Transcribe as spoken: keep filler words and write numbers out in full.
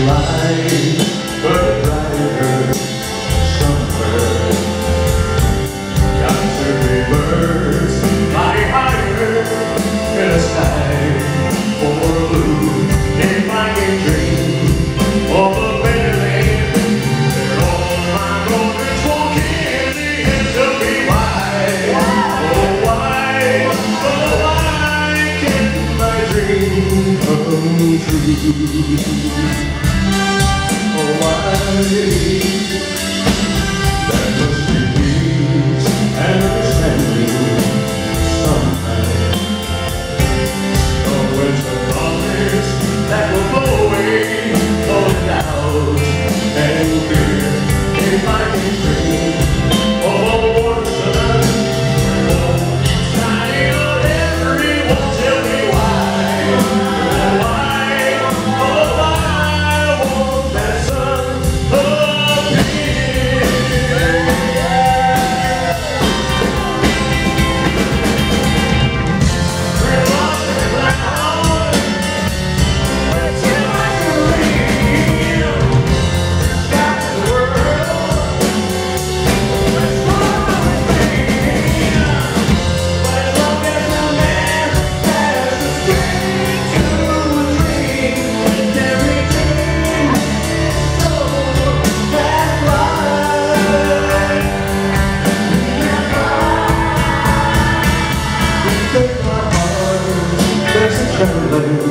light, but brighter somewhere. Got to be birds flying higher in a sky for blue. If I can dream of a better land, they're all my brothers walking in the hands of me. Why, oh why, oh why can't my dream come true? Oh why? There must be peace and understanding somehow. Oh, winter promise that will blow away all the doubt and fear. If I can dream of a warm sun, oh, shining on everyone, tell me why, oh why, oh why won't that sun appear? We're lost in the cloud, we're too much to leave. Stop the world, let's fly away. But as long as a man has the strength to dream, and every dream is so that's right. Take my heart, there's a trembling